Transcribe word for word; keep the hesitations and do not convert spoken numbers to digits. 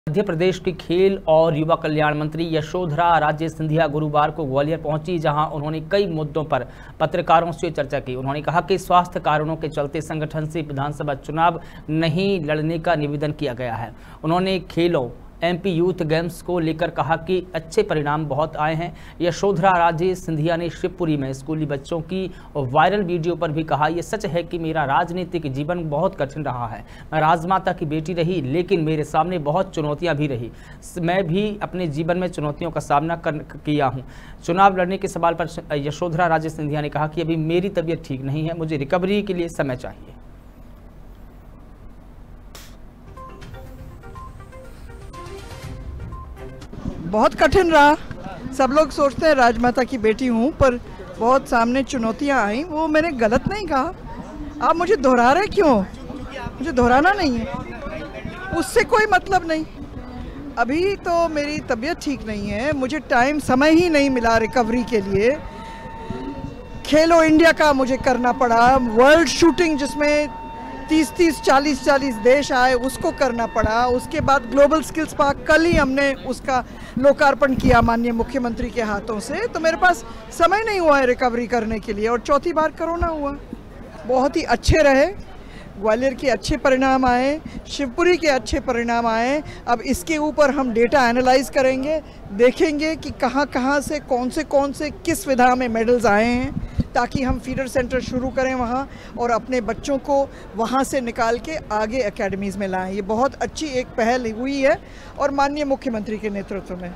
मध्य प्रदेश की खेल और युवा कल्याण मंत्री यशोधरा राजे सिंधिया गुरुवार को ग्वालियर पहुंची, जहां उन्होंने कई मुद्दों पर पत्रकारों से चर्चा की। उन्होंने कहा कि स्वास्थ्य कारणों के चलते संगठन से विधानसभा चुनाव नहीं लड़ने का निवेदन किया गया है। उन्होंने खेलों एमपी यूथ गेम्स को लेकर कहा कि अच्छे परिणाम बहुत आए हैं। यशोधरा राजे सिंधिया ने शिवपुरी में स्कूली बच्चों की वायरल वीडियो पर भी कहा, यह सच है कि मेरा राजनीतिक जीवन बहुत कठिन रहा है। मैं राजमाता की बेटी रही, लेकिन मेरे सामने बहुत चुनौतियां भी रही। मैं भी अपने जीवन में चुनौतियों का सामना कर किया हूं। चुनाव लड़ने के सवाल पर यशोधरा राजे सिंधिया ने कहा कि अभी मेरी तबीयत ठीक नहीं है, मुझे रिकवरी के लिए समय चाहिए। बहुत कठिन रहा। सब लोग सोचते हैं राजमाता की बेटी हूँ, पर बहुत सामने चुनौतियाँ आई। वो मैंने गलत नहीं कहा। आप मुझे दोहरा रहे क्यों? मुझे दोहराना नहीं है, उससे कोई मतलब नहीं। अभी तो मेरी तबीयत ठीक नहीं है, मुझे टाइम समय ही नहीं मिला रिकवरी के लिए। खेलो इंडिया का मुझे करना पड़ा, वर्ल्ड शूटिंग जिसमें तीस तीस चालीस चालीस देश आए उसको करना पड़ा। उसके बाद ग्लोबल स्किल्स पार्क कल ही हमने उसका लोकार्पण किया माननीय मुख्यमंत्री के हाथों से। तो मेरे पास समय नहीं हुआ है रिकवरी करने के लिए, और चौथी बार कोरोना हुआ। बहुत ही अच्छे रहे, ग्वालियर के अच्छे परिणाम आए, शिवपुरी के अच्छे परिणाम आए। अब इसके ऊपर हम डेटा एनालाइज करेंगे, देखेंगे कि कहाँ कहाँ से कौन से कौन से किस विधा में मेडल्स आए हैं, ताकि हम फीडर सेंटर शुरू करें वहाँ और अपने बच्चों को वहाँ से निकाल के आगे एकेडमीज़ में लाएं। ये बहुत अच्छी एक पहल हुई है और माननीय मुख्यमंत्री के नेतृत्व में।